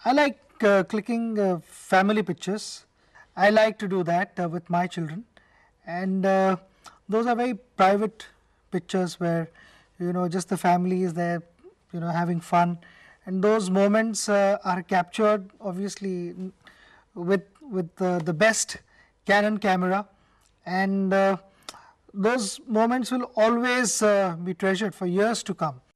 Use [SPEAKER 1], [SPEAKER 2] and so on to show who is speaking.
[SPEAKER 1] I like clicking family pictures. I like to do that with my children, and those are very private pictures where just the family is there, having fun, and those moments are captured obviously with the best Canon camera, and those moments will always be treasured for years to come.